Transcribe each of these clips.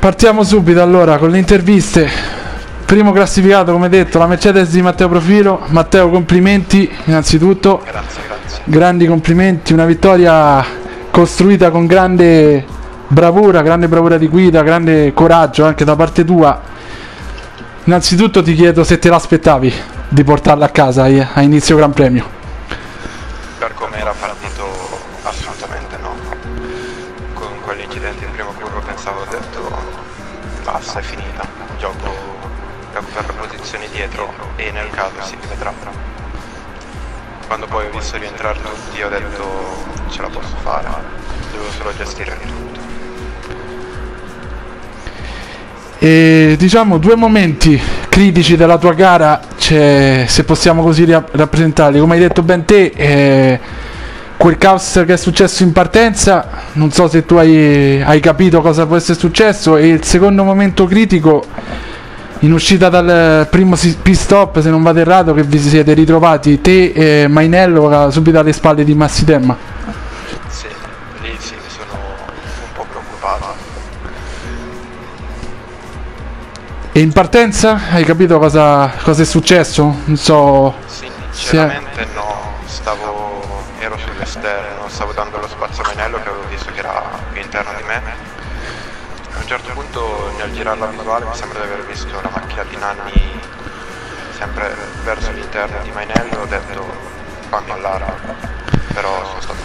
Partiamo subito allora con le interviste. Primo classificato, come detto, la Mercedes di Matteo Profilo. Matteo, complimenti innanzitutto. Grazie. Grandi complimenti, una vittoria costruita con grande bravura di guida, grande coraggio anche da parte tua. Innanzitutto ti chiedo se te l'aspettavi di portarla a casa a inizio Gran Premio. Per come era partito, assolutamente no. Con quell'incidente in prima curva pensavo, ho detto basta, è finita, gioco per posizioni dietro e nel caso si vedrà. Quando poi ho visto rientrare tutti ho detto ce la posso fare, devo solo gestire il tutto. E diciamo due momenti critici della tua gara, se possiamo così rappresentarli, come hai detto ben te, quel caos che è successo in partenza, non so se tu hai capito cosa può essere successo, e il secondo momento critico in uscita dal primo pit stop, se non vado errato, che vi siete ritrovati te e Mainello subito alle spalle di Massitemma. Sì, lì sì, sono un po' preoccupato. E in partenza hai capito cosa è successo? Non so. Sinceramente no, ero sull'esterno, stavo dando lo spazio a Mainello che avevo visto che era più interno di me. A un certo punto nel girare la visuale mi sembra di aver visto la macchina di Nanni sempre verso l'interno di Mainello, ho detto fammi all'ara, però sono stato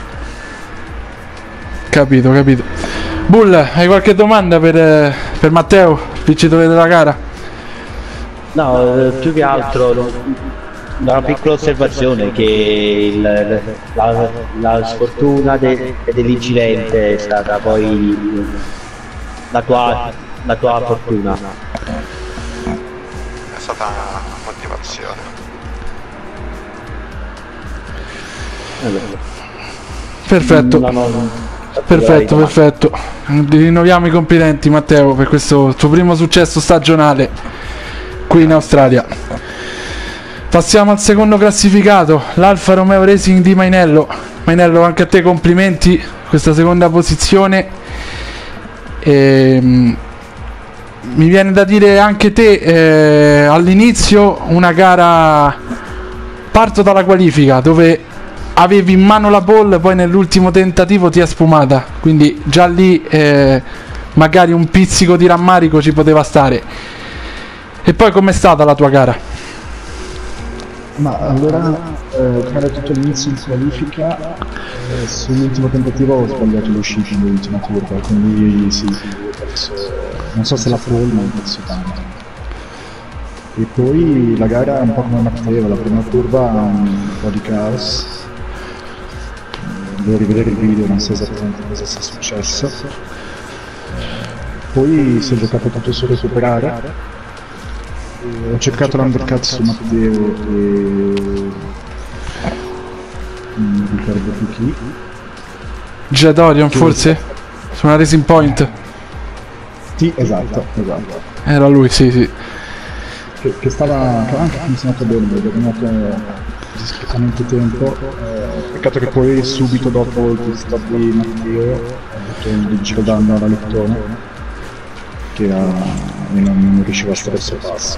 colpito. Capito. Bull, hai qualche domanda per Matteo, vincitore della gara? No, più che altro una piccola osservazione, che la sfortuna dell'incidente è stata poi la tua fortuna. È stata una motivazione. Perfetto. Rinnoviamo i complimenti, Matteo, per questo tuo primo successo stagionale qui in Australia. Passiamo al secondo classificato, l'Alfa Romeo Racing di Mainello. Mainello, anche a te complimenti, questa seconda posizione. Mi viene da dire anche te, all'inizio una gara, parto dalla qualifica dove avevi in mano la pole, poi nell'ultimo tentativo ti è sfumata, quindi già lì magari un pizzico di rammarico ci poteva stare. E poi com'è stata la tua gara? Ma allora, fare tutto l'inizio in qualifica, sull'ultimo tentativo ho sbagliato l'uscita nell'ultima curva, quindi sì, non so se la pole, ma ho perso tanto. E poi la gara è un po' come Matteo, la prima curva un po' di caos, devo rivedere il video, non so esattamente cosa sia successo. Poi si è giocato tutto su recuperare. Ho cercato l'undercut su Matteo e Riccardo Pichi. Jadorian forse? Su una Racing Point? Sì, esatto. Era lui, sì. Che stava anche funzionato bene, aveva dominato discretamente tempo. Peccato che poi subito dopo il pit stop di Matteo ha avuto un giro danno alla lettone che non riusciva a stare sul passo.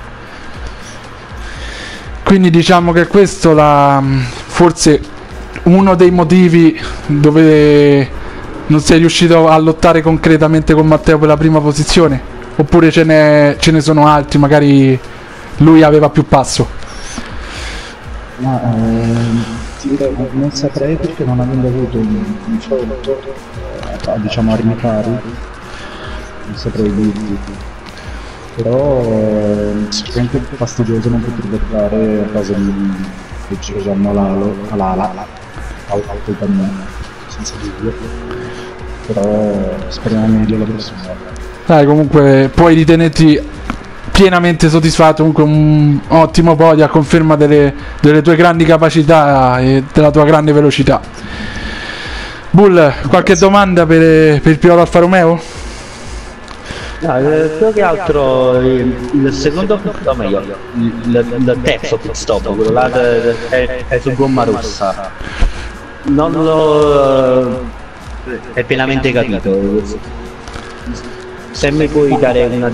Quindi diciamo che questo forse uno dei motivi dove non sei riuscito a lottare concretamente con Matteo per la prima posizione, oppure ce ne sono altri, magari lui aveva più passo? Ma non saprei, perché non avendo avuto un confronto diciamo a rimipari, non saprei dirti, però sicuramente fastidioso non poter lottare a base di giro giallo all'ala colpa mia, senza dubbio, però speriamo meglio la prossima volta. Dai, comunque puoi ritenerti pienamente soddisfatto, comunque un ottimo podio a conferma delle tue grandi capacità e della tua grande velocità. Bull, qualche domanda per il pilota Alfa Romeo? No, più che altro il secondo pit stop, meglio, il terzo pit stop, quello là è su gomma rossa. Non l'ho è pienamente capito. se mi puoi dare una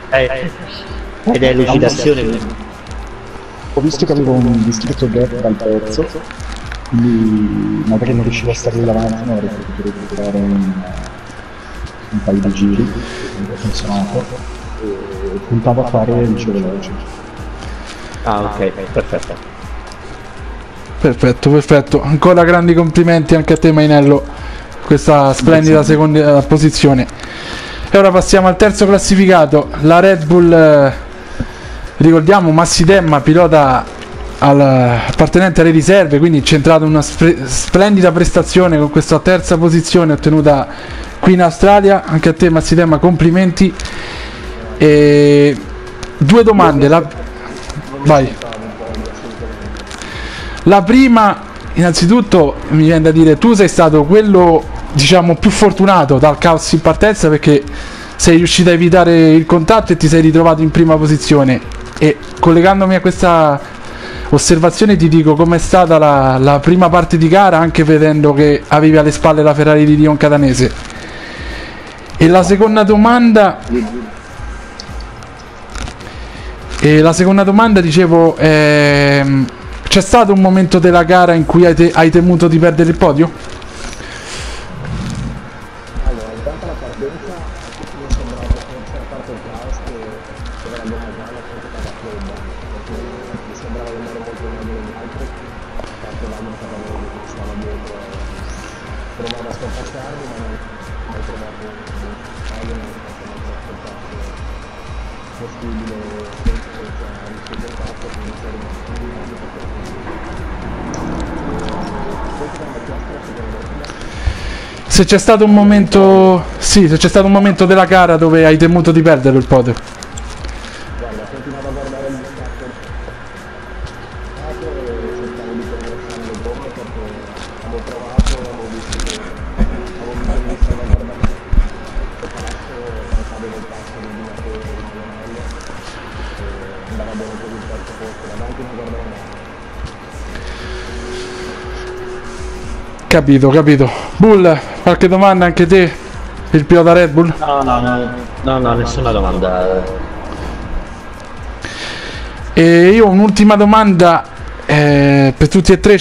delucidazione. Ho visto che avevo un discreto gap dal terzo, quindi magari non riuscivo a stare lì davanti, ma avrei potuto recuperare un paio di giri, quindi ho funzionato, e puntavo a fare il giro veloce. Ah, ok, perfetto. Perfetto, perfetto. Ancora grandi complimenti anche a te, Mainello, questa splendida seconda posizione. E ora passiamo al terzo classificato, la Red Bull, ricordiamo Massi Demma, pilota appartenente alle riserve, quindi centrato in una splendida prestazione con questa terza posizione ottenuta qui in Australia. Anche a te, Massi Demma, complimenti. E due domande, vai. La prima, innanzitutto, mi viene da dire, tu sei stato quello, diciamo, più fortunato dal caos in partenza, perché sei riuscito a evitare il contatto e ti sei ritrovato in prima posizione. E collegandomi a questa osservazione ti dico com'è stata la prima parte di gara, anche vedendo che avevi alle spalle la Ferrari di Dion Catanese. E la seconda domanda, dicevo, c'è stato un momento della gara in cui hai temuto di perdere il podio? Allora, intanto la partenza mi è sembrato che a parte il caos che veramente una gara stata fredda, perché mi sembrava di andare molto meglio degli altri, a parte l'anno che stava dietro, provavo a sconfacciarmi, ma non ho trovato un taglio, non ho trovato possibile senza riuscire in fatto, quindi sono rimasto Se c'è stato un momento, sì, se c'è stato un momento della gara dove hai temuto di perdere il podio. guarda, continuavo a guardare il distacco e cercavo di progressare le gomme perché avevo provato, avevo visto che avevo visto una guarda e avevo il passo di Matteo e di Giovanello e andava bene per il terzo posto, davanti non guardavo neanche. Capito. Bull, qualche domanda anche te? Il pilota Red Bull? No, nessuna domanda. E io un'ultima domanda per tutti e tre,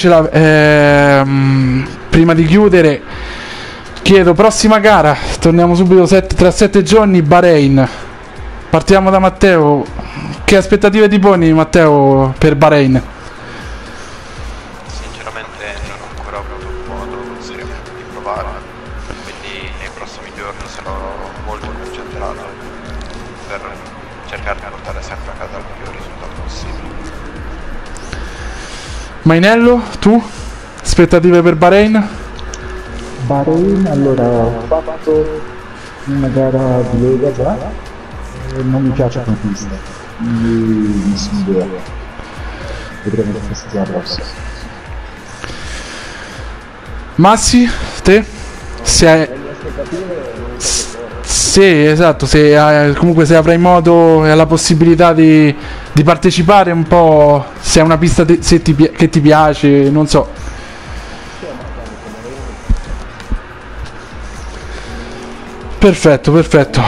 prima di chiudere. Chiedo, prossima gara, torniamo subito tra 7 giorni, Bahrain. Partiamo da Matteo. Che aspettative ti poni, Matteo, per Bahrain? Sinceramente non ho ancora avuto modo seriamente di provare, quindi nei prossimi giorni sarò molto concentrato per cercare di portare sempre a casa il miglior risultato possibile. Mainello, tu? Aspettative per Bahrain? Bahrain, allora, ho fatto una gara di Lega già e non mi piace come pista, quindi nessuna idea. Vedremo che sia rossa. Massi, te? Sì, esatto, comunque se avrai modo e la possibilità di partecipare un po', se è una pista che ti piace, non so. Perfetto.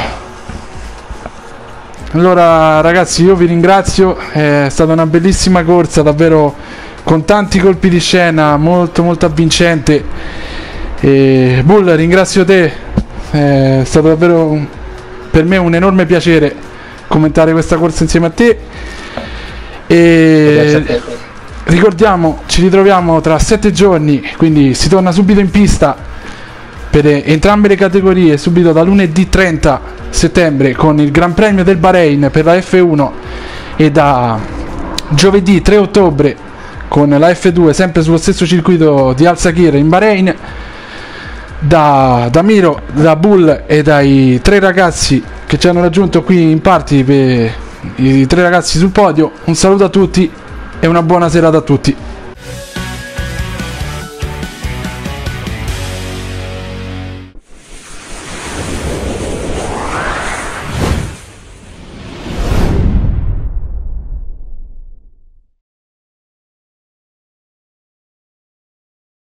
Allora ragazzi, io vi ringrazio, è stata una bellissima corsa, davvero con tanti colpi di scena, molto avvincente. E Bull, ringrazio te, è stato davvero per me un enorme piacere commentare questa corsa insieme a te. E ricordiamo, ci ritroviamo tra 7 giorni, quindi si torna subito in pista per entrambe le categorie, subito da lunedì 30 settembre con il Gran Premio del Bahrain per la F1 e da giovedì 3 ottobre con la F2 sempre sullo stesso circuito di Al Sakhir in Bahrain. Da Miro, da Bull e dai 3 ragazzi che ci hanno raggiunto qui in party, per i 3 ragazzi sul podio, un saluto a tutti e una buona serata a tutti.